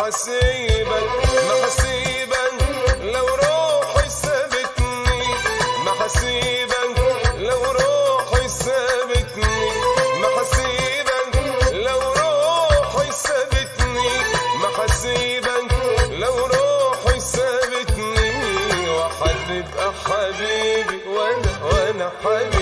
حسيبك لو روحي سابتني، ما حسيبك لو روحي سابتني، ما حسيبك لو روحي سابتني، ما حسيبك لو روحي سابتني، وحتبقى حبيبي وانا حبيبي.